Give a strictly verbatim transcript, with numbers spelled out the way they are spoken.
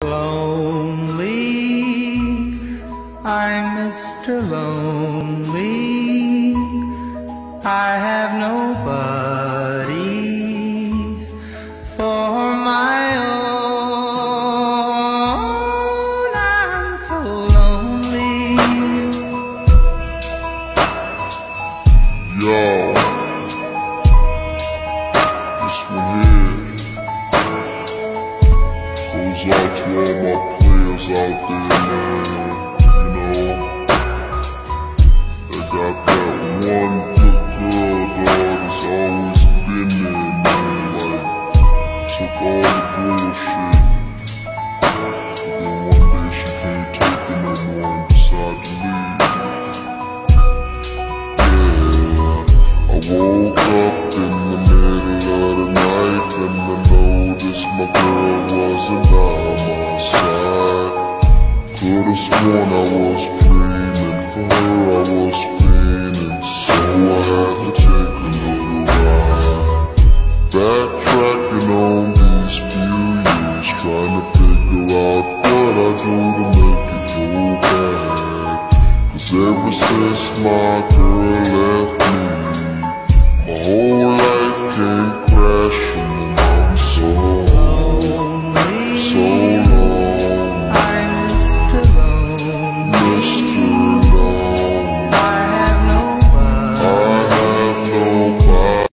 Lonely, I'm Mister Lonely. I have nobody for my own. I'm so lonely. Yo, this one here goes out to all my players out there, man. You know, they got that one good girl, dog, that's always been there, man. Like, took all the bullshit, but then one day she can't take it no more and decided to leave. Yeah, I woke up in the middle of the night and I noticed my girl wasn't by my side. Could've sworn I was dreaming, for her I was fiending, so I had to take a little ride. Backtracking on these few years, trying to figure out what I do to make it go back. Cause ever since my girl left me, my whole life came crashing and I'm so, so